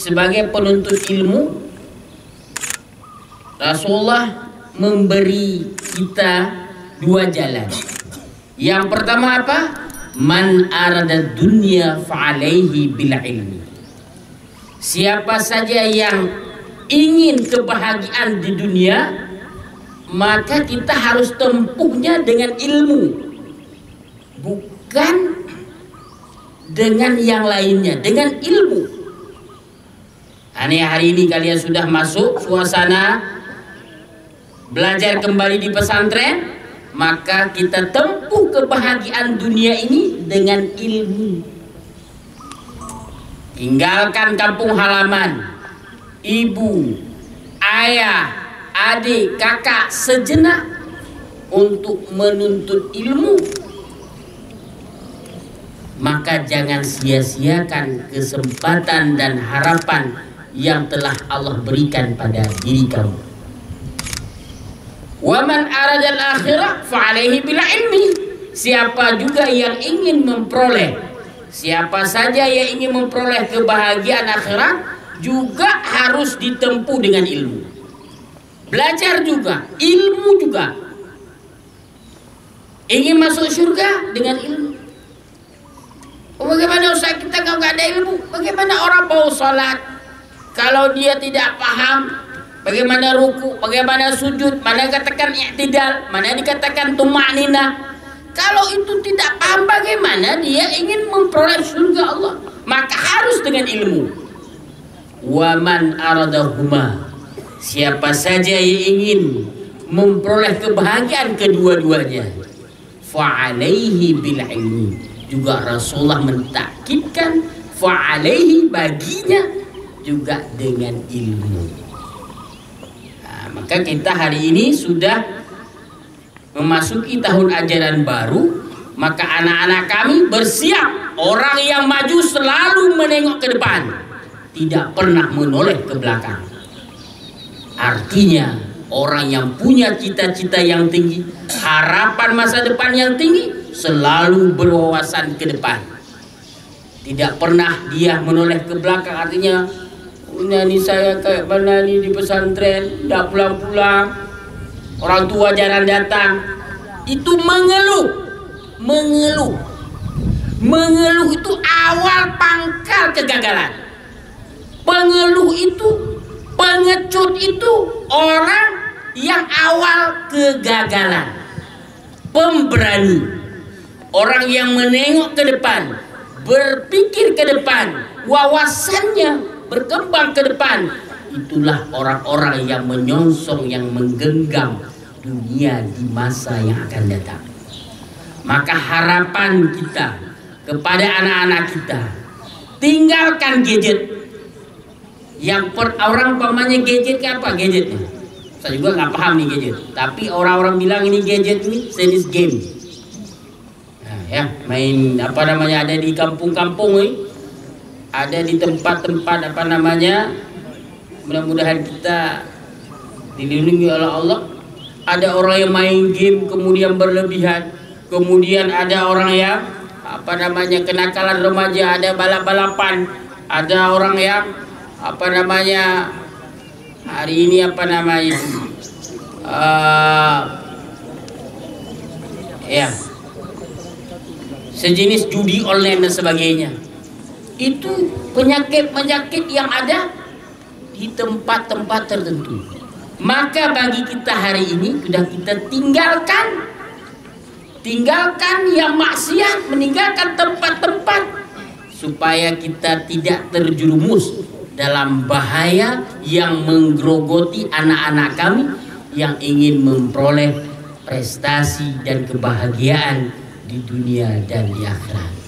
sebagai penuntut ilmu, Rasulullah memberi kita dua jalan. Yang pertama apa? Man arada dunya fa'alaihi bil ilmi. Siapa saja yang ingin kebahagiaan di dunia, maka kita harus tempuhnya dengan ilmu, bukan dengan yang lainnya, dengan ilmu. Hari ini kalian sudah masuk suasana belajar kembali di pesantren, maka kita tempuh kebahagiaan dunia ini dengan ilmu. Tinggalkan kampung halaman, ibu, ayah, adik, kakak sejenak untuk menuntut ilmu. Maka jangan sia-siakan kesempatan dan harapan yang telah Allah berikan pada diri kamu. Wa man aradal akhirah fa'alaihi bil ilmi. Siapa juga yang ingin memperoleh, siapa saja yang ingin memperoleh kebahagiaan akhirat, juga harus ditempuh dengan ilmu. Belajar juga, ilmu juga. Ingin masuk surga dengan ilmu. Bagaimana Ustaz, kita kalau nggak ada ilmu? Bagaimana orang mau sholat kalau dia tidak paham bagaimana ruku, bagaimana sujud, mana dikatakan i'tidal, mana dikatakan tuma'ninah? Kalau itu tidak paham, bagaimana dia ingin memperoleh surga Allah? Maka harus dengan ilmu. Wa man aradahuma. Siapa saja yang ingin memperoleh kebahagiaan kedua-duanya, fa'alaihi bil ilmi. Juga Rasulullah mentakkidkan fa'alaihi, baginya juga dengan ilmu. Nah, maka kita hari ini sudah memasuki tahun ajaran baru, maka anak-anak kami bersiap. Orang yang maju selalu menengok ke depan, tidak pernah menoleh ke belakang. Artinya orang yang punya cita-cita yang tinggi, harapan masa depan yang tinggi, selalu berwawasan ke depan. Tidak pernah dia menoleh ke belakang. Artinya, ini saya kayak mana nih di pesantren, tidak pulang-pulang, orang tua jarang datang. Itu mengeluh. Mengeluh itu awal pangkal kegagalan. Pengeluh itu, pengecut itu orang yang awal kegagalan. Pemberani, orang yang menengok ke depan, berpikir ke depan, wawasannya berkembang ke depan. Itulah orang-orang yang menyongsong, yang menggenggam dunia di masa yang akan datang. Maka harapan kita kepada anak-anak kita, tinggalkan gadget. Yang orang pamannya gadget apa gadgetnya? Saya juga nggak paham nih gadget. Tapi orang-orang bilang ini gadget ini jenis game. Nah, ya, main apa namanya, ada di kampung-kampung ini, ada di tempat-tempat apa namanya. Mudah-mudahan kita dilindungi oleh Allah. Ada orang yang main game kemudian berlebihan. Kemudian ada orang yang apa namanya, kenakalan remaja, ada balap-balapan. Ada orang yang apa namanya, hari ini apa namanya, ya, sejenis judi online dan sebagainya. Itu penyakit-penyakit yang ada di tempat-tempat tertentu. Maka bagi kita hari ini sudah kita tinggalkan yang maksiat, meninggalkan tempat-tempat, supaya kita tidak terjerumus dalam bahaya yang menggerogoti anak-anak kami yang ingin memperoleh prestasi dan kebahagiaan di dunia dan di akhirat.